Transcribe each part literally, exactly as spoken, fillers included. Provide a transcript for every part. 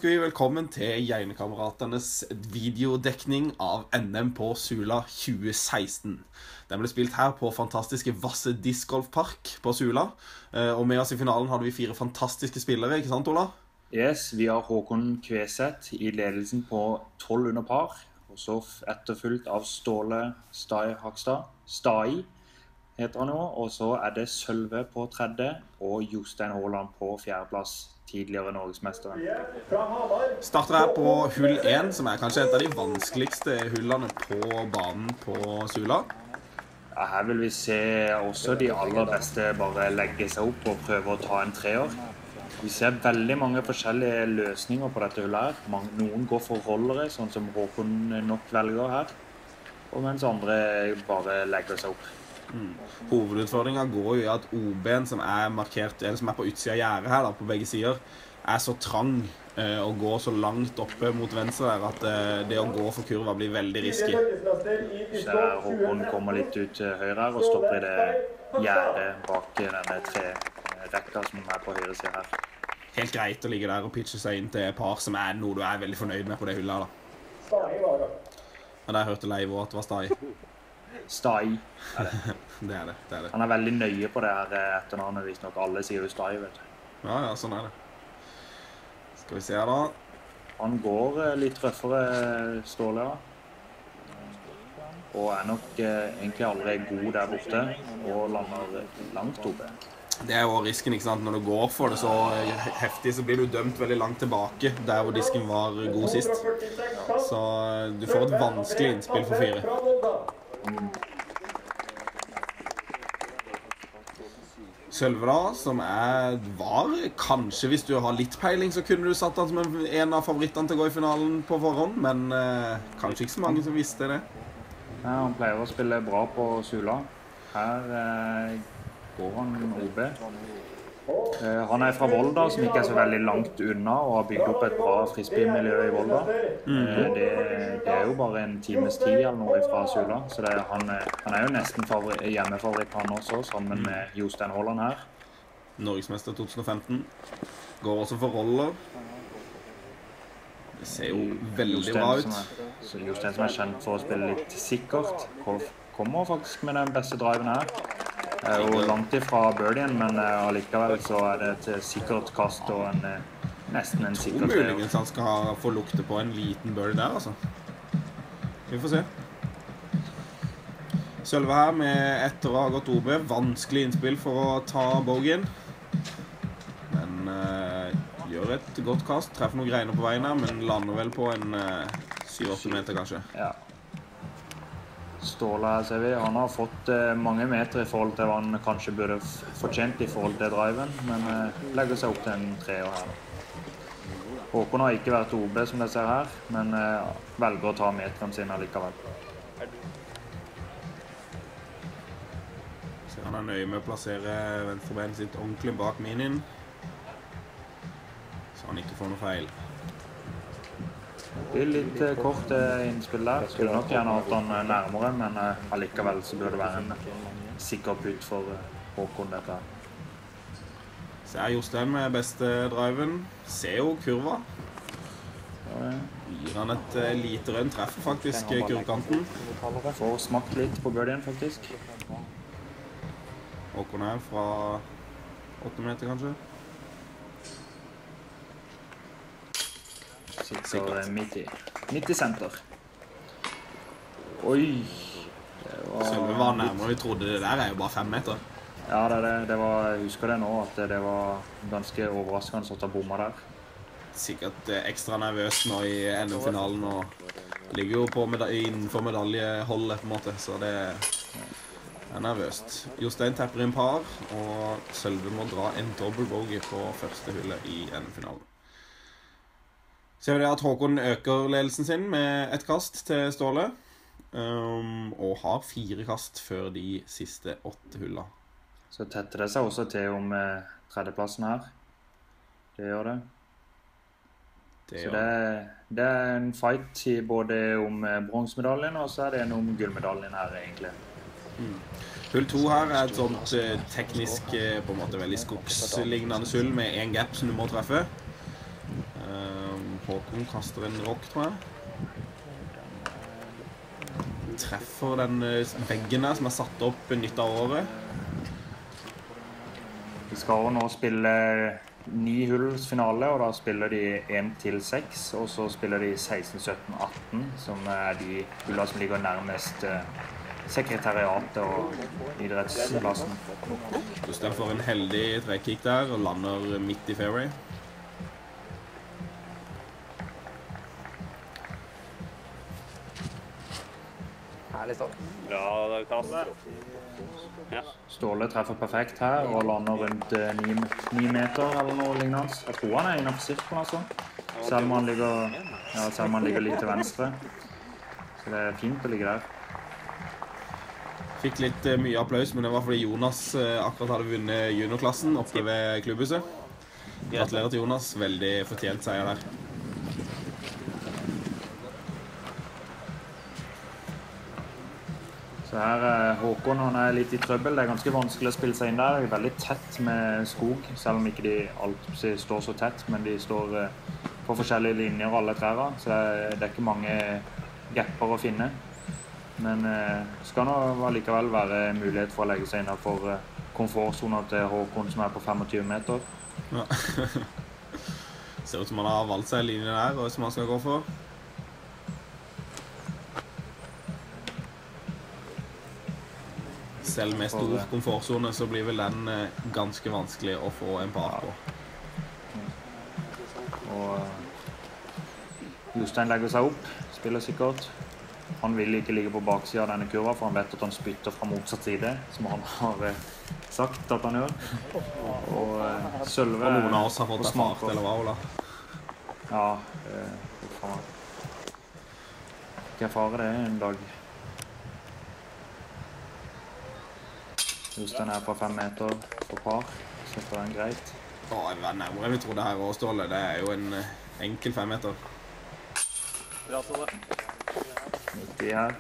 ønsker vi velkommen til Gjerne-kameraternes videodekning av N M på Sula tjue seksten. Den ble spilt her på fantastiske Vasse Discgolfpark på Sula. Og med oss i finalen hadde vi fire fantastiske spillere, ikke sant, Ola? Yes, vi har Håkon Kveset i ledelsen på tolv under par. Og så etterfulgt av Ståle Stai Hakstad. Stai heter han nå. Og så er det Sølve på tredje og Jostein Haaland på fjerdeplass. Tidligere Norgesmesteren. Starter her på hull én, som er kanskje et av de vanskeligste hullene på banen på Sula. Ja, her vil vi se også de aller beste bare legge seg opp og prøve å ta en treer. Vi ser veldig mange forskjellige løsninger på dette hullet her. Noen går for rollere, sånn som Håkon nok velger her. Og mens andre bare legger seg opp. Mm. Hovedutfordringen går jo i at O B-en som er markert, eller som er på utsida av gjerdet her da, på begge sider, er så trang eh, og går så langt oppe mot venstre der at eh, det å gå for kurva blir veldig risky. Så der Håkon kommer litt ut til høyre her og stopper i det gjerdet bak denne tre rekka som er på høyre side her. Helt greit å ligge der og pitche seg inn til par som er noe du er veldig fornøyd med på det hullet da. Og der hørte Leivo at det var Stai. Stai. Er det. det er det, det er det. Han er veldig nøye på det her etternavnet, hvis nok alle sier jo Stai, vet du. Ja, ja, sånn er det. Skal vi se her da. Han går litt røffere, Ståle, ja. Og er nok eh, egentlig allerede god der borte, og lander langt oppe. Det er jo risken, ikke sant? Når du går for det så heftig, så blir du dømt veldig langt tilbake, der hvor disken var god sist. Så du får et vanskelig innspill for fire. Mm. Sølve da, som er, var kanskje, hvis du har litt peiling, så kunne du satt han som en av favorittene til å gå i finalen på forhånd, men eh, kanskje ikke så mange som visste det. Ja, han pleier å spille bra på Sula. Her eh, går han O B. Eh, han er fra Volda, som ikke er så veldig langt unna, og har bygd opp et bra frisbee-miljø i Volda. Mm. Eh, det, det er jo bare en times tid eller noe fra Sula, så det, han, han er jo nesten favori, hjemmefavoritt han også, sammen med Jostein Haaland her. Norgesmester to tusen og femten. Går også for roller. Det ser jo veldig Jostein, bra ut. Som er, Jostein som er kjent for å spille litt sikkert, kommer faktisk med den beste driven her. Det er jo langt ifra birdien, men allikevel så er det et sikkert kast og en, nesten en sikkert treer. Jeg tror muligens han skal få lukte på en liten birdie der, altså. Vi får se. Sølve her med etter å ha gått O B. Vanskelig innspill for å ta bogien. Men uh, gjør et godt kast. Treffer noen greiner på veien her, men lander vel på en syv åtte meter kanskje. Ja. Ståle her ser vi, han har fått eh, mange meter i forhold til hva han kanskje burde fortjent i forhold til driven, men eh, legger seg opp til en treer her. Håkon har ikke vært O B som det ser her, men eh, velger å ta meteren sin allikevel. Så han er nøye med å plassere venstrebenet sitt ordentlig bak minien, så han ikke får noe feil. Det blir litt eh, kort eh, innspill der. Skulle nok gjerne hatt han eh, nærmere, men eh, allikevel så burde det være en sikker putt for eh, Håkon dette. Så er Jostein med beste driven. Ser jo kurva. Ja, gir han et eh, lite rønn, treffer faktisk kurvkanten. Får smakt litt på birdien faktisk. Håkon er fra åtte meter kanskje. Sikkert midt i, midt i senter. Oi! Var... Sølve var nærmere, vi trodde det der er jo bare fem meter. Ja, det, det, det var, jeg husker det nå, at det var ganske overraskende å ta bomma der. Sikkert ekstra nervøs nå i N M-finalen, og ligger jo på meda innenfor medaljeholdet på en måte, så det er nervøst. Jostein tapper inn par, og Sølve må dra en double bogey på første hullet i N M-finalen. Ser vi det at Håkon øker ledelsen sin med et kast til Ståle, um, og har fire kast før de siste åtte hullene. Så tetter det seg også til om eh, tredjeplassen her. Det gjør det. det så det, det er en fight i både om eh, bronsemedaljen, og så er det en om gullmedaljen her egentlig. Mm. Hull to her er et sånt eh, teknisk, eh, på en måte veldig skogslignende hull med en gap som du må treffe. Um, Håkon kaster en rock, tror jeg. Treffer den veggen der som er satt opp nytt av året. Vi skal nå spille ni hulls finale, og da spiller de en til seks, og så spiller de seksten, sytten, atten, som er de hullene som ligger nærmest sekretariatet og idrettsplassen. Jostein får en heldig trekick der, og lander midt i fairway. Herlig start. Bra, Kasse. Ja. Ståle treffer perfekt her, og lander rundt ni, ni meter eller noe lignende. Jeg tror han er innenfor sirkelen, altså. Selv om han ligger, ja, selv om han ligger litt til venstre. Så det er fint å ligge der. Fikk litt uh, mye applaus, men det var fordi Jonas uh, akkurat hadde vunnet juniorklassen oppe ved klubbhuset. Gratulerer til Jonas. Veldig fortjent seier der. Så her er Håkon, han er litt i trøbbel. Det er ganske vanskelig å spille seg inn der. Det er veldig tett med skog, selv om ikke de alltid står så tett, men de står uh, på forskjellige linjer alle trærne, så det er, det er ikke mange gapper å finne. Men uh, skal nå likevel være mulighet for å legge seg innenfor uh, komfortzoner til Håkon som er på tjuefem meter. Ja. Ser ut som han har valgt seg en linje der, og som han skal gå for. Selv med stor komfortzone så blir vel den uh, ganske vanskelig å få en par på. Og uh, Jostein legger seg opp, spiller sikkert. Han vil ikke ligge på baksiden av denne kurva, for han vet at han spytter fra motsatt side, som han har eh, sagt at han gjør. Og eh, Sølve... Og noen av oss har fått erfart, eller hva, Ola? Ja, eh, faen. Ikke erfare det en dag. Jostein er på fem meter på par, så får den greit. Å, jeg var nærmere enn vi trodde her også, Ståle. Det er jo en uh, enkel fem meter. Bra, Ståle. Midt i her.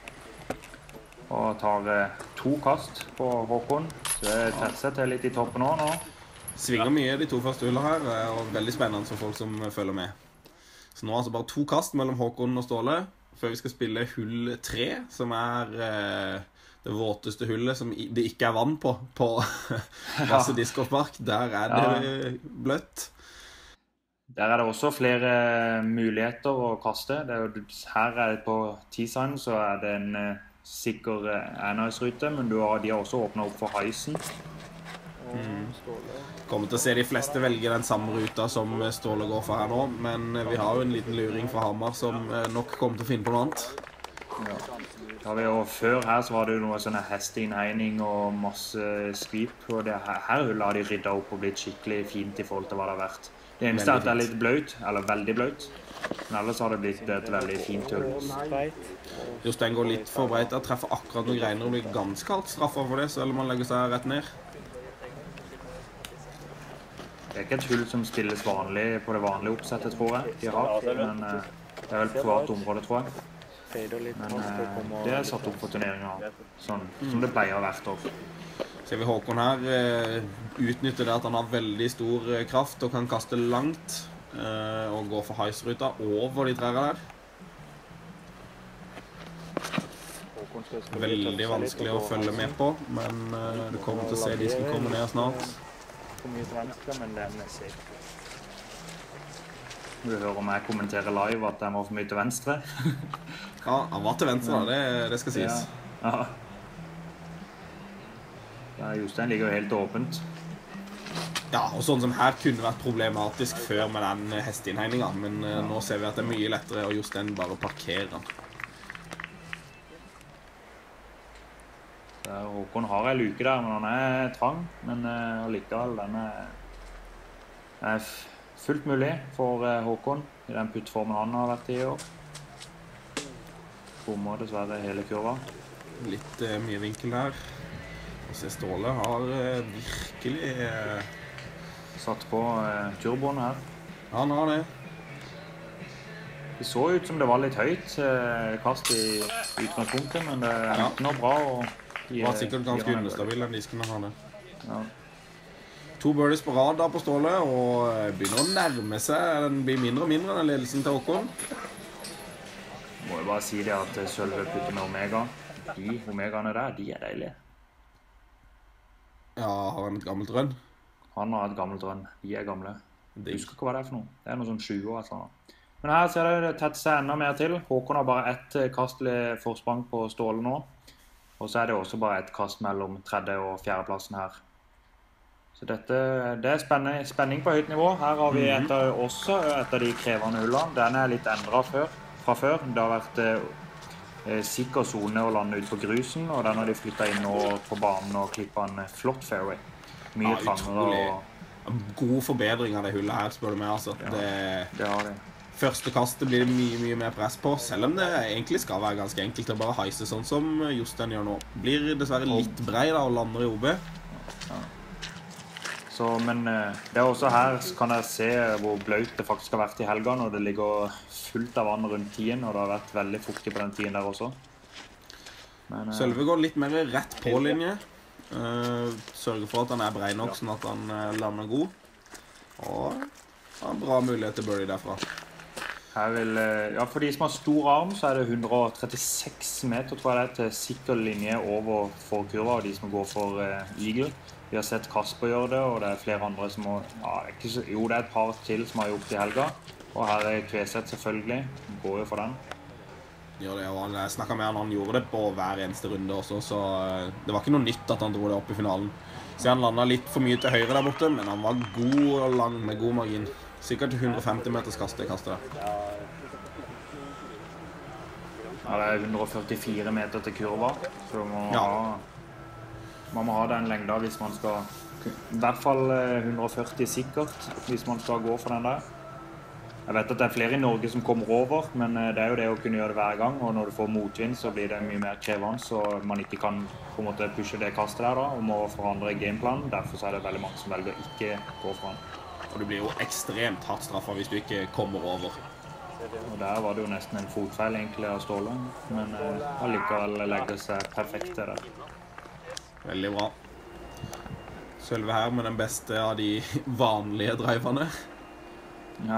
Og tar eh, to kast på Håkon. Så det tetter seg til litt i toppen nå. nå. Svinger mye de to første hullene her, og veldig spennende for folk som følger med. Så nå er altså bare to kast mellom Håkon og Ståle, før vi skal spille hull tre, som er eh, det våteste hullet som det ikke er vann på, på Vasse Discgolfpark. Der er det ja. bløtt. Der er det også flere muligheter å kaste. Det er jo, her er det på T-sign, så er det en uh, sikker uh, enhetsrute, men du har, de har også åpnet opp for heisen. Mm. Kommer til å se de fleste velge den samme ruta som Ståle går for her nå, men vi har jo en liten luring fra Hamar som uh, nok kommer til å finne på noe annet. Ja. Har vi jo, før her så var det jo noe sånne hesteinnhegning og masse skvip, og det her, her hullet har de ryddet opp og blitt skikkelig fint i forhold til hva det har vært. Det eneste er at det er litt bløt, eller veldig bløt, men ellers har det blitt et veldig fint hull. Jostein går litt for breit, der treffer akkurat noen greiner og blir ganske kaldt straffet for det, så eller man legger seg rett ned. Det er ikke et hull som spilles vanlig på det vanlige oppsettet, tror jeg, de har, men uh, det er vel et privat område, tror jeg. Men uh, det er satt opp for turneringer, sånn som det pleier hvert år. Ser vi Håkon her uh, utnytter det at han har veldig stor uh, kraft og kan kaste langt uh, og gå for heisruta over de trærne der. Veldig vanskelig å følge med på, men uh, du kommer til å se de skal komme ned snart. Du hører om jeg kommenterer live at jeg må for mye til venstre. Ja, han var til venstre da, det, det skal sies. Ja. Ja. Ja, Jostein ligger jo helt åpent. Ja, og sånn som her kunne vært problematisk før med den hesteinnhegningen, men uh, nå ser vi at det er mye lettere, og Jostein bare parkerer den. Håkon har en luke der, men han er trang, men uh, likevel, den er, er fullt mulig for uh, Håkon i den puttformen han har vært i år. Bommer dessverre hele kurva. Litt uh, mye vinkel her. Og se, Ståle har uh, virkelig uh... satt på uh, turboen her. Ja, han har det. Det så ut som det var litt høyt uh, kast i utgangspunktet, men det er ja. ikke noe bra. Og det var sikkert ganske understabil, den disken han hadde. Ja. To birdies på rad da på Ståle, og begynner å nærme seg. Den blir mindre og mindre, den ledelsen til Håkon. Må jo bare si det at Sølve putter med Omega. De Omegaene der, de er deilige. Ja, har han et gammelt rønn? Han har et gammelt rønn. De er gamle. Jeg Digg. husker ikke hva det er for noe. Det er noe sånn tjue år eller noe. Men her ser det tett seg enda mer til. Håkon har bare ett kastelig forsprang på Ståle nå. Og så er det også bare ett kast mellom tredje og fjerdeplassen her. Så dette, det er spenning, spenning på høyt nivå. Her har vi et av, også et av de krevende hullene. Den er litt endret før, fra før. Det har vært eh, sikker zone å lande ut på grusen, og den har de flyttet inn nå på banen og klippet en flott fairway. Mye Ja, trangere utrolig. og... God forbedring av det hullet her, spør du meg, altså. Ja, Det, det har de. første kastet blir det mye, mye mer press på, selv om det egentlig skal være ganske enkelt å bare heise sånn som Jostein gjør nå. Blir dessverre litt brei da, og lander i O B. Så, men eh, det er også her kan jeg se hvor bløt det faktisk har vært i helga når det ligger fullt av vann rundt tiden, og det har vært veldig fuktig på den tiden der også. Men, eh, Sølve går litt mer rett på linje. Uh, sørger for at han er brei nok, sånn at han uh, lander god. Og har en bra mulighet til birdie derfra. her vil, eh, ja, for de som har stor arm, så er det hundre og trettiseks meter, tror jeg det er, til sikker linje over forkurva, og de som går for eh, eagle. Vi har sett Kasper gjøre det, og det er flere andre som må... Ja, det er ikke så, jo, det er et par til som har gjort det i helga. Og her er Kveset selvfølgelig. Går jo for den. Gjør det, og han, jeg snakket med han, han gjorde det på hver eneste runde også, så uh, det var ikke noe nytt at han dro det opp i finalen. Så han landet litt for mye til høyre der borte, men han var god og lang med god margin. Sikkert hundre og femti meters kast det kastet der. Ja, det er hundre og førtifire meter til kurva, så man må Ja. ha... Man må ha den lengda hvis man skal, i hvert fall hundre og førti sikkert, hvis man skal gå for den der. Jeg vet at det er flere i Norge som kommer over, men det er jo det å kunne gjøre det hver gang, og når du får motvind så blir det mye mer krevende, så man ikke kan på en måte pushe det kastet der da, og må forandre gameplanen. Derfor så er det veldig mange som velger å ikke gå for den. Og du blir jo ekstremt hardt straffet hvis du ikke kommer over. Og der var det jo nesten en fotfeil egentlig av Ståle, men eh, allikevel legger seg perfekt til det. Veldig bra. Sølve her med den beste av de vanlige driverne. Ja,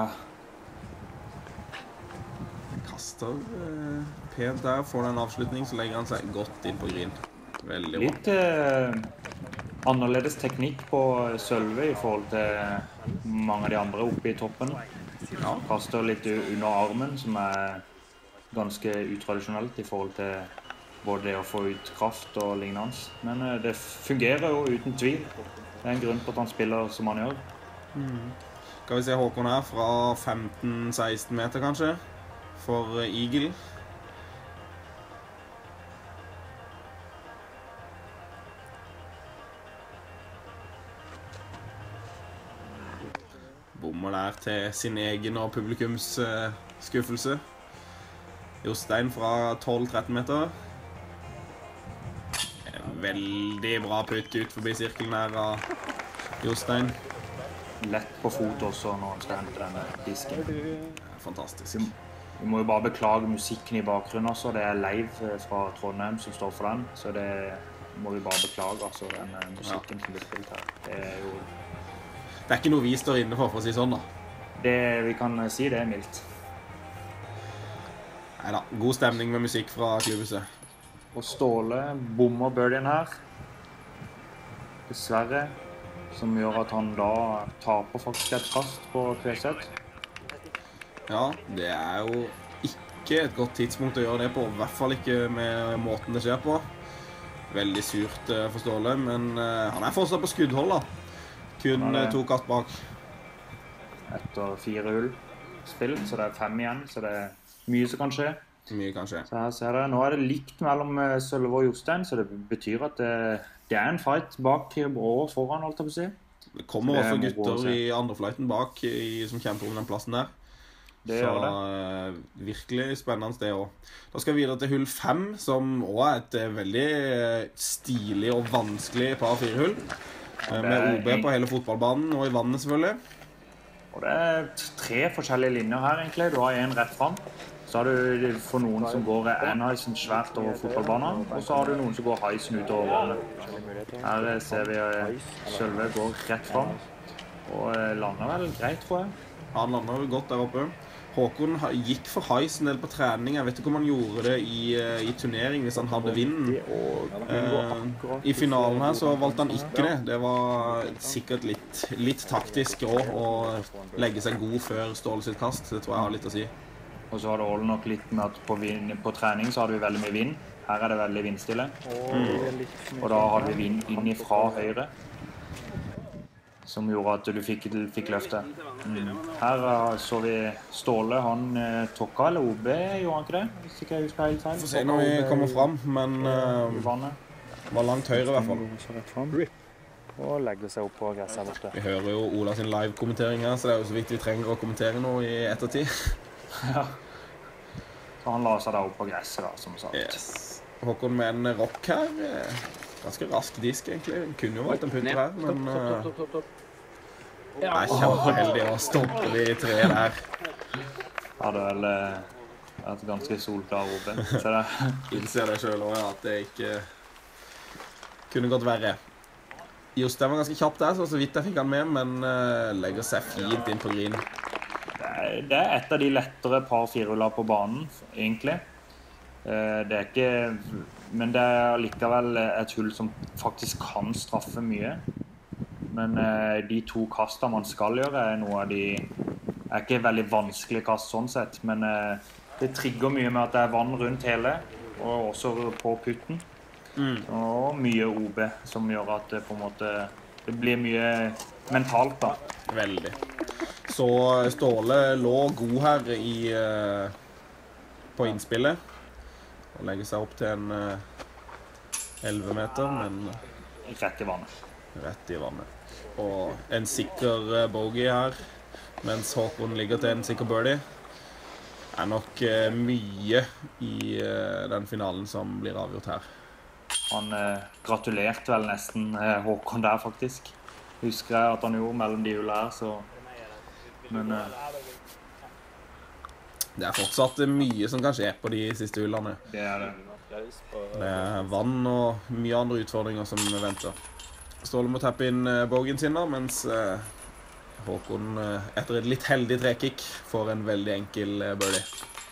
Kaster eh, pent der, får den avslutning, så legger han seg godt inn på green. Veldig bra. litt eh, annerledes teknikk på Sølve i forhold til mange av de andre oppe i toppen. Ja, Kaster litt u- under armen, som er ganske utradisjonelt i forhold til både det å få ut kraft og lignende. Men eh, det fungerer jo uten tvil. Det er en grunn på at han spiller som han gjør. skal vi se Håkon her fra femten seksten meter kanskje, for eh, eagle. Bommer der til sin egen og publikums eh, skuffelse. Jostein fra tolv tretten meter. Veldig bra putt ut forbi sirkelen her av Jostein. Lett på fot også når han skal hente denne disken. Fantastisk. Vi må jo bare beklage musikken i bakgrunnen også. Det er Leiv eh, fra Trondheim som står for den. Så det må vi bare beklage, altså, den eh, musikken som blir spilt her. Det er jo... Det er ikke noe vi står inne for, for å si sånn da. Det, vi kan eh, si det er mildt. Neida, god stemning med musikk fra klubbhuset. Og Ståle bommer birdien her. Dessverre. Som gjør at han da taper faktisk et kast på Kveset. Ja, det er jo ikke et godt tidspunkt å gjøre det på, i hvert fall ikke med måten det skjer på. Veldig surt eh, for Ståle, men eh, han er fortsatt på skuddhold da. Kun Han er eh, to kast bak. Etter fire hull spilt, så det er fem igjen. Så det er mye som kan skje. Mye kan skje. Så her ser dere, nå er det likt mellom eh, Sølve og Jostein, så det betyr at det, det er en fight bak og foran, alt jeg på å si. Det kommer Det også må gå å gutter se. i andre flighten bak i, som kjemper om den plassen der. Det Så gjør det. eh, virkelig spennende sted også. Da skal vi videre til hull fem, som også er et eh, veldig eh, stilig og vanskelig par fire hull. Eh, det med er O B en- på hele fotballbanen og i vannet selvfølgelig. Og det er tre forskjellige linjer her egentlig. Du har en rett fram. Så har du for noen som går enheisen svært over fotballbanen, og så har du noen som går heisen ut over vannet. Her ser vi Sølve går rett fram, og lander vel greit, tror jeg. Han lander vel godt der oppe. Håkon gikk for heisen en del på trening. Jeg vet ikke om han gjorde det i, i turnering hvis han hadde vinden. Eh, I finalen her så valgte han ikke det. Det var sikkert litt, litt taktisk også å legge seg god før Ståle sitt kast. Det tror jeg har litt å si. Og så har det også nok litt med at på, vind, på trening så hadde vi veldig mye vind. Her er det veldig vindstille. Mm. Og da hadde vi vind inn ifra høyre, som gjorde at du fikk, fikk løftet. Mm. Her så vi Ståle, han eh, tokka eller O B, gjorde han ikke det? Hvis ikke jeg husker helt feil. Får se når vi kommer fram, men uh, var langt høyre i hvert fall. Og legger seg opp på gresset her borte. Vi hører jo Ola sin live-kommentering her, så det er jo så vidt vi trenger å kommentere noe i ettertid. Ja. Så han la seg da opp på gresset da, som sagt. Yes. Håkon med en rock her. Ganske rask disk egentlig. Kunne jo vært en putter her, men uh, jeg er kjempeheldig å stoppe de tre der. Ja, det er vel uh, et ganske solklar O B. Ser det? Innser det selv også, at det ikke kunne gått verre. Jostein var ganske kjapp der, så så vidt jeg fikk han med, men uh, legger seg fint inn på green. Det er, det er et av de lettere par-firehuller på banen, egentlig. Uh, det er ikke... Men det er likevel et hull som faktisk kan straffe mye. Men eh, de to kastene man skal gjøre er noe av de... er ikke veldig vanskelig kast sånn sett, men eh, det trigger mye med at det er vann rundt hele, og også på putten. Mm. Og mye O B, som gjør at det på en måte... det blir mye mentalt da. Veldig. Så Ståle lå god her i, uh, på innspillet. Og legger seg opp til en elleve uh, meter, men... Rett i vannet. Rett i vannet. Og en sikker uh, bogey her, mens Håkon ligger til en sikker birdie. Er nok uh, mye i uh, den finalen som blir avgjort her. Han uh, gratulerte vel nesten uh, Håkon der, faktisk. Husker jeg at han gjorde mellom de hullene her, så... Men... Uh, Det er fortsatt mye som kan skje på de siste hullene. Det er det. Det er vann og mye andre utfordringer som venter. Ståle må tappe inn bogen sin da, mens eh, Håkon eh, etter et litt heldig trekick får en veldig enkel eh, birdie.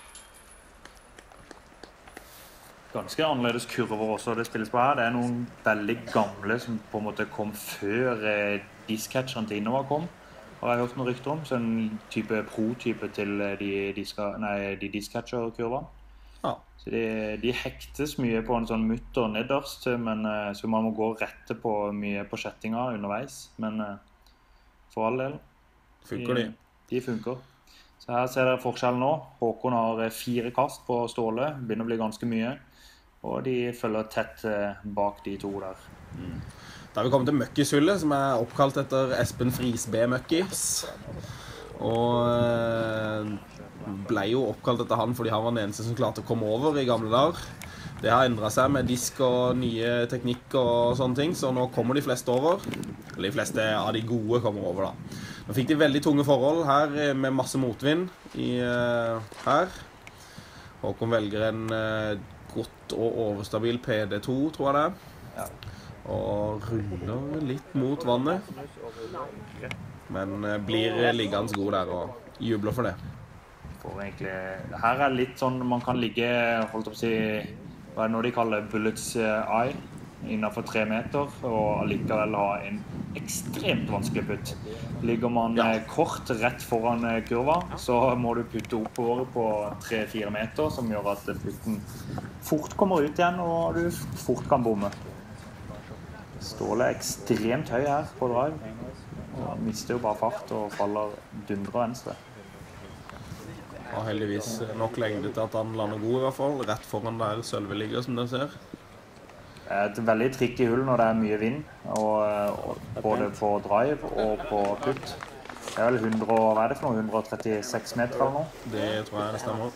Ganske annerledes kurver også det spilles på her. Det er noen veldig gamle som på en måte kom før eh, diskcatcheren til Innova kom. Har jeg hørt noen rykter om, så en type pro-type til de, de, de diskcatcher-kurvene. Ja. Så de, de hektes mye på en sånn mutter nederst, men, så man må gå rette på mye på kjettinga underveis. Men for all del, funker de? De, de funker. Så her ser dere forskjellen nå. Håkon har fire kast på Ståle, begynner å bli ganske mye. Og de følger tett bak de to der. Mm. Da har vi kommet til Møkkishullet, som er oppkalt etter Espen Frisbee Møkkis. Og ble jo oppkalt etter han fordi han var den eneste som klarte å komme over i gamle dager. Det har endret seg med disk og nye teknikk og sånne ting, så nå kommer de fleste over. Eller de fleste av de gode kommer over da. Nå fikk de veldig tunge forhold her med masse motvind i, uh, her. Håkon velger en uh, godt og overstabil P D to, tror jeg det er. Ja. Og ruller litt mot vannet, men blir liggende god der og jubler for det. For egentlig, her er litt sånn, man kan ligge, holdt opp å si, hva er det nå de kaller bullets eye, innenfor tre meter, og allikevel ha en ekstremt vanskelig putt. Ligger man ja. kort rett foran kurva, så må du putte oppover på tre fire meter, som gjør at putten fort kommer ut igjen, og du fort kan bomme. Ståle er ekstremt høy her på drive, og mister jo bare fart og faller dundre venstre. Og heldigvis nok lengde til at han lander god i hvert fall, rett foran der Sølve ligger som dere ser. Det er et veldig tricky hull når det er mye vind, og, og både på drive og på putt. Det er vel hundre, hva er det for noe? hundre og trettiseks meter eller noe? Det tror jeg det stemmer.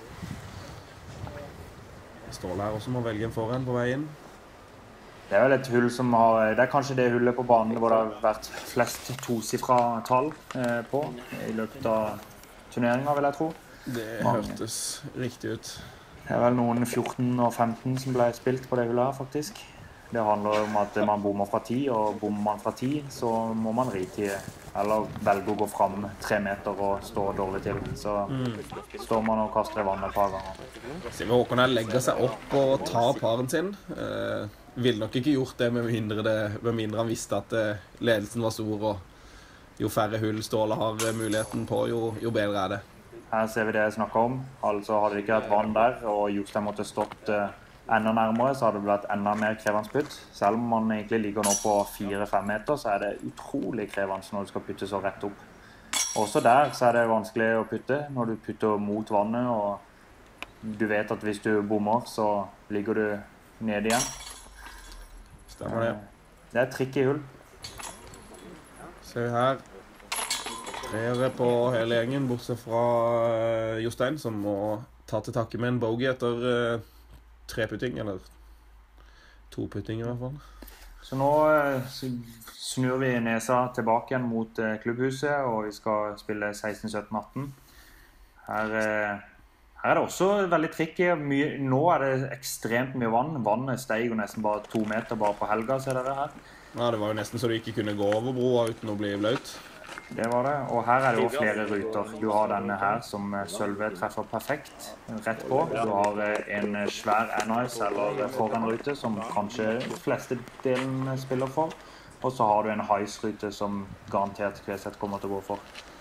Ståle her også må velge en forhånd på veien. Det er vel et hull som har, det er kanskje det hullet på banen hvor det har vært flest tosifra tall eh, på i løpet av turneringen, vil jeg tro. Det Mange. hørtes riktig ut. Det er vel noen fjorten og femten som ble spilt på det hullet her, faktisk. Det handler om at man bommer fra ti, og bommer man fra ti, så må man ri ti, eller velge å gå frem tre meter og stå dårlig til. Så mm. står man og kaster i vannet et par ganger. Simen Håkon her legger seg opp og tar paren sin. Eh, ville nok ikke gjort det med mindre, det, med mindre han visste at eh, ledelsen var stor, og jo færre hull Ståle har muligheten på, jo, jo bedre er det. Her ser vi det jeg snakker om. Altså hadde det ikke vært vann der, og Jostein måtte stått eh, enda nærmere, så hadde det blitt enda mer krevende putt. Selv om man egentlig ligger nå på fire fem meter, så er det utrolig krevende når du skal putte så rett opp. Også der så er det vanskelig å putte, når du putter mot vannet, og du vet at hvis du bommer, så ligger du ned igjen. Stemmer det. Det er et tricky hull. Ser vi her. Treere på hele gjengen, bortsett fra uh, Jostein, som må ta til takke med en bogey etter uh, treputting, eller toputting i hvert fall. Så nå uh, snur vi nesa tilbake igjen mot uh, klubbhuset, og vi skal spille seksten, sytten, atten. Her, uh, her er det også veldig tricky. Mye, nå er det ekstremt mye vann. Vannet steg jo nesten bare to meter bare på helga, ser dere her. Ja, det var jo nesten så du ikke kunne gå over broa uten å bli blaut. Det var det, og her er det jo flere ruter. Du har denne her som Sølve treffer perfekt rett på. Du har en svær N-Ice eller foranrute som kanskje de fleste delen spiller for. Og så har du en Heis-rute som garantert Kveset kommer til å gå for.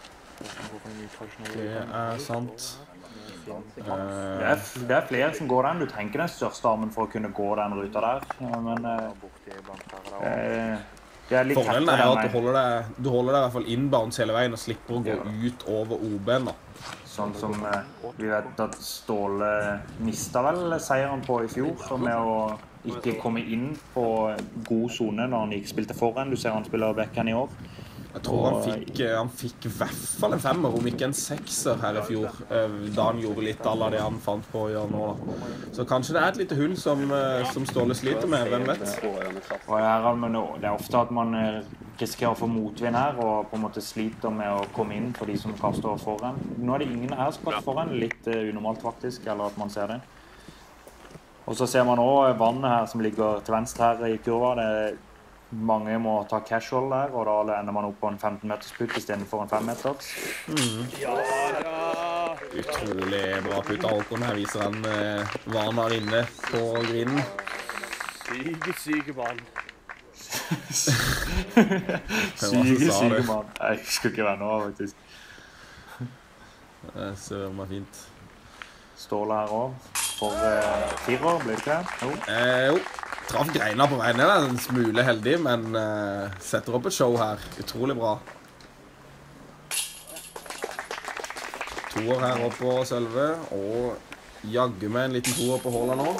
Det er sant. Det er, det er flere som går den. Du tenker den største armen for å kunne gå den ruta der. Men eh, det er litt fordelen er at du holder deg, du holder deg i hvert fall inbounds hele veien og slipper å gå ut over O B-en da. Sånn som eh, vi vet at Ståle mistet vel seieren på i fjor, med å ikke komme inn på god zone når han ikke spilte foran. Du ser han spiller backhand i år. Jeg tror han fikk, han fikk i hvert fall en femmer, om ikke en sekser her i fjor, da han gjorde litt av det han fant på å gjøre nå. Så kanskje det er et lite hull som, som Ståle sliter med, hvem vet? Og her, det er ofte at man risikerer å få motvind her, og på en måte sliter med å komme inn for de som kaster foran. Nå er det ingen her som kaster foran, litt unormalt faktisk, eller at man ser det. Og så ser man også vannet her som ligger til venstre her i kurva. Det er mange må ta casual der, og da ender man opp på en femten meters putt i stedet for en fem meters. Mm. Ja, ja. Utrolig bra putt av Håkon. Her viser han eh, hva han har inne på grinen. Syke, syke mann. syke, syke mann. Jeg husker ikke hva nå, faktisk. Det ser meg fint. Ståle her også. For eh, firer, blir det ikke det? Jo. Eh, jo. Traff greina på veien, det er en smule heldig, men uh, setter opp et show her. Utrolig bra. Toer her oppe på Sølve, og jagger med en liten toer på Håland nå.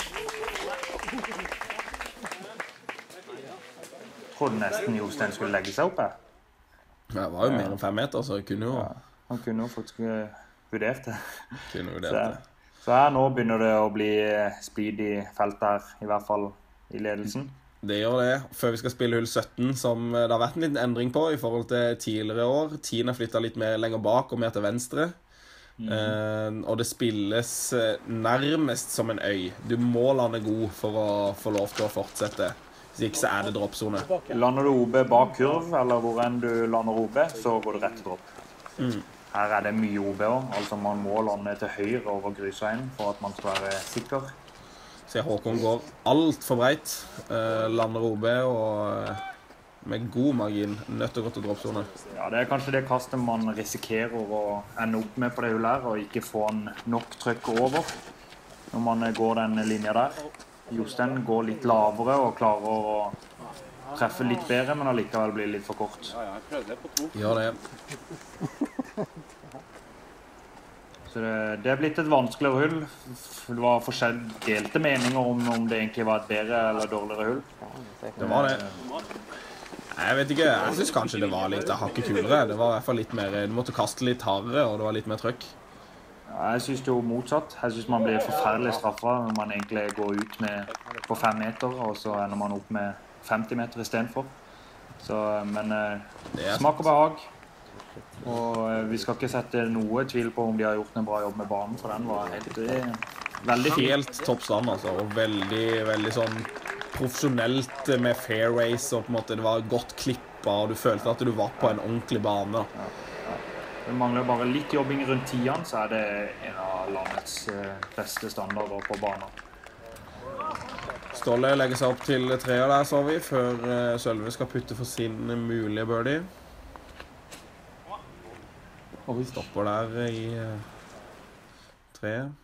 Trodde nesten Jostein skulle legge seg opp her. Det var jo mer enn fem meter, så jeg kunne jo... Ja, han kunne jo faktisk vurdert det. Kunne vurdert det. Så, så her nå begynner det å bli speed i feltet her, i hvert fall i ledelsen. Det gjør det. Før vi skal spille hull sytten, som det har vært en liten endring på i forhold til tidligere år. Tien har flyttet litt mer lenger bak og mer til venstre. Mm. Uh, og det spilles nærmest som en øy. Du må lande god for å få lov til å fortsette. Hvis ikke så er det droppzone. Lander du O B bak kurv, eller hvor enn du lander O B, så går det rett til dropp. Mm. Her er det mye O B også. Altså man må lande til høyre over grusveien for at man skal være sikker. Så Håkon går alt for breit, uh, lander O B og uh, med god margin nødt til å gå til droppzone. Ja, det er kanskje det kastet man risikerer å ende opp med på det hullet her, og ikke få en nok trykk over når man går den linja der. Jostein går litt lavere og klarer å treffe litt bedre, men allikevel blir litt for kort. Ja, jeg prøvde det på to. Gjør det. Så det, det er blitt et vanskeligere hull. Det var forskjellige delte meninger om, om det egentlig var et bedre eller dårligere hull. Det var det. Jeg vet ikke, jeg synes kanskje det var litt hakket kulere. Det var i hvert fall litt mer, du måtte kaste litt hardere, og det var litt mer trøkk. Ja, jeg synes det jo motsatt. Jeg synes man blir forferdelig straffet når man egentlig går ut med, på fem meter, og så ender man opp med femti meter i stedet for. Så, men smak og behag. Og vi skal ikke sette noe tvil på om de har gjort en bra jobb med banen, for den var helt, veldig fin. Helt toppstand, altså, og veldig, veldig sånn profesjonelt med fairways, og på en måte det var godt klippet, og du følte at du var på en ordentlig bane. Ja, ja. Det mangler bare litt jobbing rundt tian, så er det en av landets beste standarder på banen. Ståle legger seg opp til treer der, så vi, før Sølve skal putte for sin mulige birdie. Og vi stopper der i treet.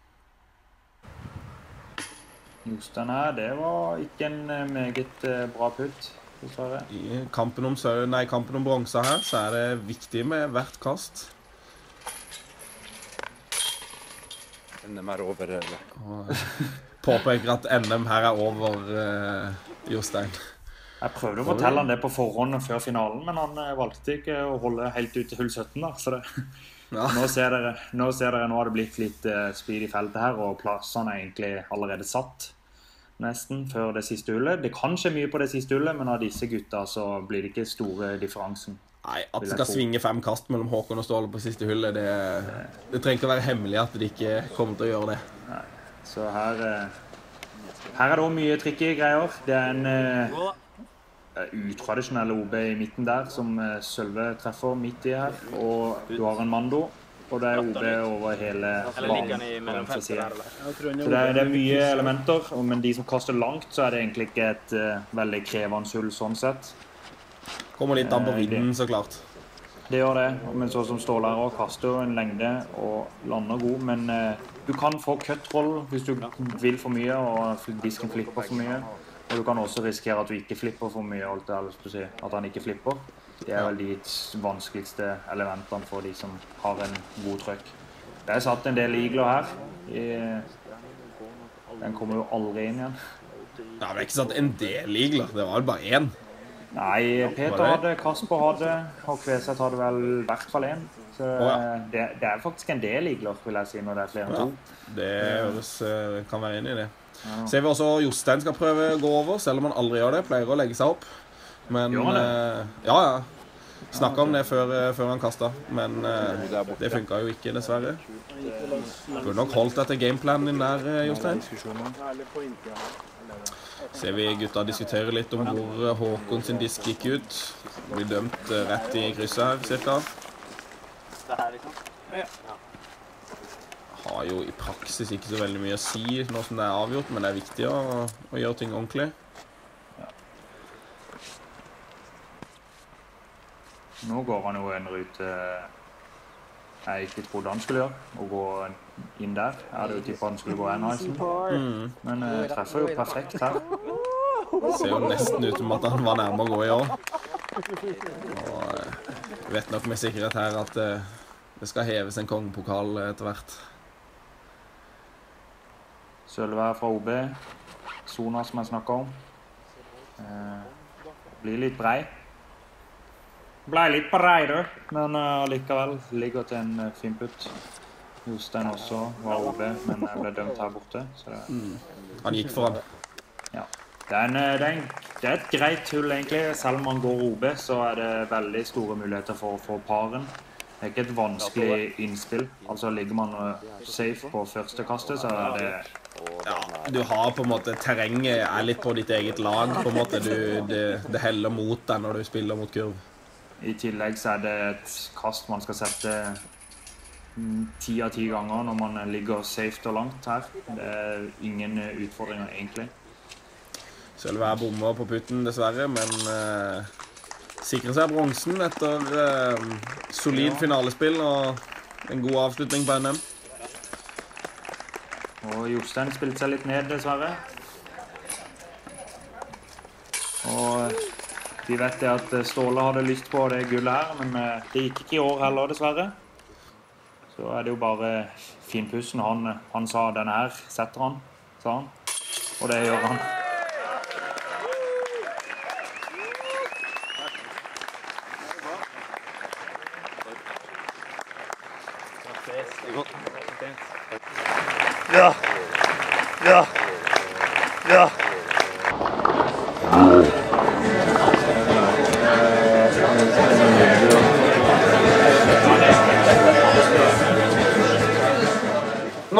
Jostein her, det var ikke en meget bra putt, dessverre. I kampen om, nei, kampen om bronsa her, så er det viktig med hvert kast. N M er over, eller? Og påpeker at N M her er over, uh, Jostein. Jeg prøvde å fortelle han det på forhånd før finalen, men han valgte ikke å holde helt ut til hull sytten da, så det... Ja. Nå ser dere, nå ser dere, nå har det blitt litt uh, speed i feltet her, og plassene er egentlig allerede satt, nesten, før det siste hullet. Det kan skje mye på det siste hullet, men av disse gutta så blir det ikke store differansen. Nei, at det skal svinge fem kast mellom Håkon og Ståle på siste hullet, det, det trenger ikke å være hemmelig at de ikke kommer til å gjøre det. Nei, så her, uh, her er det også mye tricky greier. Det er en... Uh, utradisjonelle O B i midten der, som Sølve treffer midt i her, og du har en Mando, og det er O B over hele banen på venstre side. Så det er, det er mye elementer, men de som kaster langt, så er det egentlig ikke et uh, veldig krevende hull sånn sett. Kommer litt an på vinden, så klart. Det gjør det, men så som Ståle her også, kaster jo en lengde og lander god, men uh, du kan få cut-roll hvis du vil for mye, og disken flipper for mye. Og du kan også risikere at du ikke flipper for mye, alt det jeg har lyst til å si, at han ikke flipper. Det er vel de vanskeligste elementene for de som har en god trøkk. Det er satt en del igler her. I, den kommer jo aldri inn igjen. Ja, det er ikke satt en del igler, det var vel bare én. Nei, Peter hadde, Kasper hadde, og Kveseth hadde vel i hvert fall en. Så oh, ja. det, det er faktisk en del igler, vil jeg si, når det er flere enn to. Ja, det høres, kan være enig i det. Ja. Ser vi også Jostein skal prøve å gå over, selv om han aldri gjør det, pleier å legge seg opp. Men, gjør han det? Uh, ja, ja. Snakket om det før, før han kastet, men uh, det funket jo ikke, dessverre. Du burde nok holdt deg til gameplanen din der, Jostein. Ser vi gutta diskutere litt om hvor Håkon sin disk gikk ut. Blir dømt rett i krysset her, cirka. Det her liksom? Ja. Har jo i praksis ikke så veldig mye å si nå som det er avgjort, men det er viktig å, å gjøre ting ordentlig. Ja. Nå går han jo en rute jeg ikke trodde han skulle gjøre, å gå inn der. Jeg hadde jo tippet han skulle gå en heisen, mm. men jeg treffer jo perfekt her. Det ser jo nesten ut som at han var nærmere å gå i år. Og jeg vet nok med sikkerhet her at det skal heves en kongepokal etter hvert. Sølve fra O B, Sona som jeg snakket om. Eh, blir litt brei. Ble litt brei, du. Men uh, likevel ligger til en uh, fin putt. Jostein også var O B, men jeg ble dømt her borte. Så det... mm. Han gikk foran. Ja. Det er, en, det, er en, det er et greit hull egentlig. Selv om man går O B, så er det veldig store muligheter for å få paren. Det er ikke et vanskelig innspill. Altså ligger man safe på første kastet, så er det... Ja, du har på en måte, terrenget er litt på ditt eget lag, på en måte, du, det, det heller mot deg når du spiller mot kurv. I tillegg så er det et kast man skal sette ti av ti ganger når man ligger safe og langt her. Det er ingen utfordringer egentlig. Sølve er bommer på putten dessverre, men eh, sikrer seg bronsen etter eh, solid finalespill og en god avslutning på N M. Og Jostein spilte seg litt ned dessverre. Og vi vet det at Ståle hadde lyst på det gullet her, men det gikk ikke i år heller dessverre. Så er det jo bare finpussen. Han, han sa denne her setter han, sa han. Og det gjør han. Ja, ja, ja.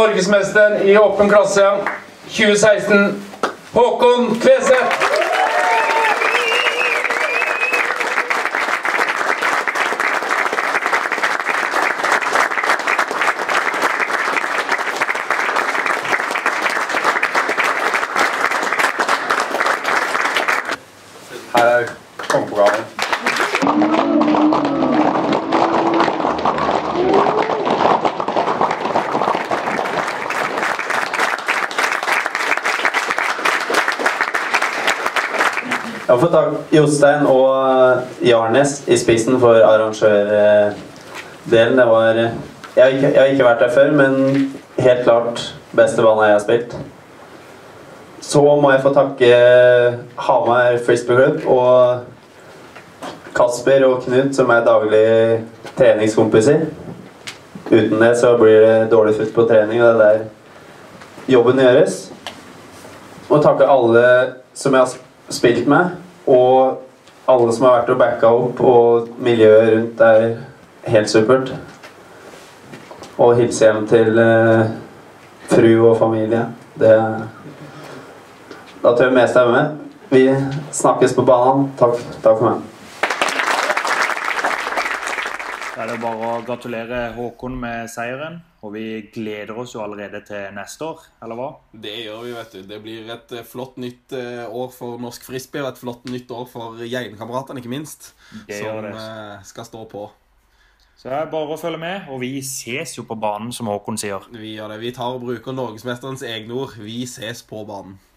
norgesmester i åpen klasse tjue seksten, Håkon Kveseth. Her er kongeprogrammet. Jeg har fått takk Jostein og Jarnes i spissen for arrangørdelen. Det var, jeg, har ikke, jeg har ikke vært der før, men helt klart beste banen jeg har spilt. Så må jeg få takke Hamar Frisbee Club og Kasper og Knut, som er daglig treningskompiser. Uten det så blir det dårlig futt på trening, og det er der jobben gjøres. Og takke alle som jeg har spilt med, og alle som har vært og backa opp, og miljøet rundt er helt supert. Og hilse hjem til eh, fru og familie. Det, da tør jeg mest være med. Vi snakkes på banen. Takk, takk for meg. Da er det bare å gratulere Håkon med seieren, og vi gleder oss jo allerede til neste år, eller hva? Det gjør vi, vet du. Det blir et flott nytt år for norsk frisbee, og et flott nytt år for Gjeinkameratene, ikke minst, det som det. skal stå på. Så det er bare å følge med, og vi ses jo på banen, som Håkon sier. Vi gjør det. Vi tar og bruker norgesmesterens egne ord. Vi ses på banen.